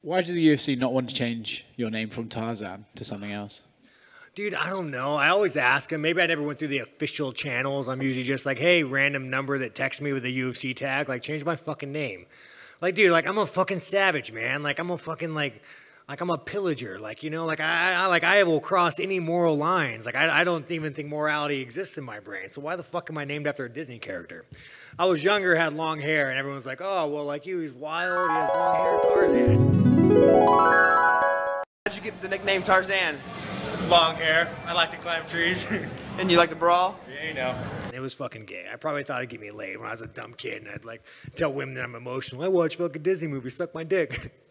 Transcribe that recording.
Why did the UFC not want to change your name from Tarzan to something else? Dude, I don't know. I always ask him. Maybe I never went through the official channels. I'm usually just like, hey, random number that texts me with a UFC tag. Like, change my fucking name. Like, dude, like, I'm a fucking savage, man. Like, I'm a fucking, like I'm a pillager. Like, you know, like, I will cross any moral lines. Like, I don't even think morality exists in my brain. So why the fuck am I named after a Disney character? I was younger, had long hair, and everyone was like, oh, well, like you, he's wild, he has long hair, Tarzan. How'd you get the nickname Tarzan? Long hair. I like to climb trees. And you like to brawl? Yeah, you know. It was fucking gay. I probably thought it'd get me laid when I was a dumb kid, and I'd like tell women that I'm emotional. I watch fucking Disney movies, suck my dick.